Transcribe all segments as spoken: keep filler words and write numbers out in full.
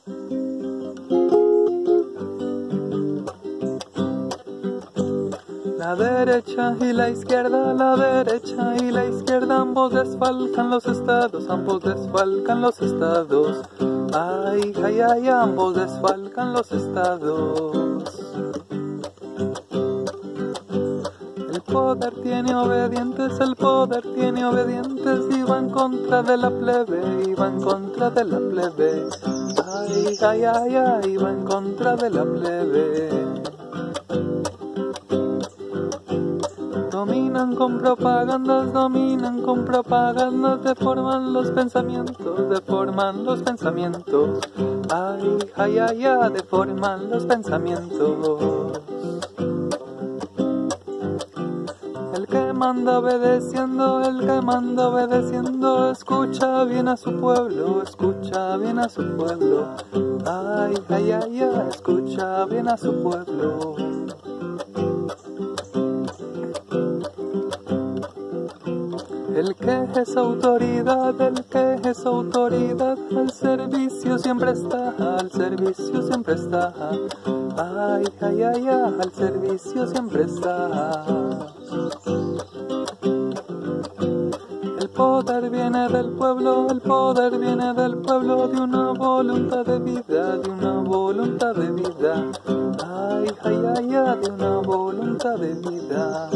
La derecha y la izquierda, la derecha y la izquierda, ambos desfalcan los estados, ambos desfalcan los estados. Ay, ay, ay, ambos desfalcan los estados. El poder tiene obedientes, el poder tiene obedientes, y va en contra de la plebe, y va en contra de la plebe. Ay, ay, ay, ay, va en contra de la plebe. Dominan con propagandas, dominan con propagandas, deforman los pensamientos, deforman los pensamientos. Ay, ay, ay, ay, deforman los pensamientos. El que manda obedeciendo, el que manda obedeciendo, escucha bien a su pueblo, escucha bien a su pueblo. Ay, ay, ay, ay, escucha bien a su pueblo. El que es autoridad, el que es autoridad, al servicio siempre está, al servicio siempre está. Ay, ay, ay, ay, al servicio siempre está. El poder viene del pueblo, el poder viene del pueblo, de una voluntad de vida, de una voluntad de vida. Ay, ay, ay, ay, de una voluntad de vida.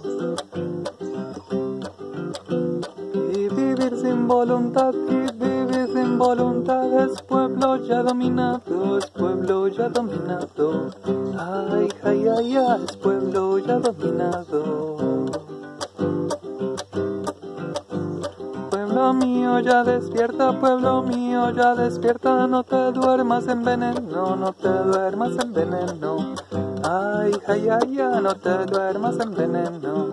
Vivir sin voluntad, y vivir sin voluntad, es pueblo ya dominado, es pueblo ya dominado. Ay, ay, ay, ay, es pueblo ya dominado. Pueblo mío ya despierta, pueblo mío ya despierta, no te duermas en veneno, no te duermas en veneno. Ay, ay, ay, ay, no te duermas en veneno.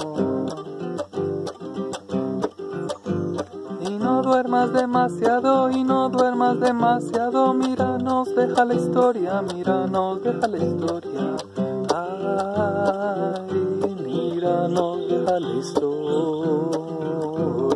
No duermas demasiado y no duermas demasiado, mira, nos deja la historia, mira, nos deja la historia. Ay, mira, nos deja la historia.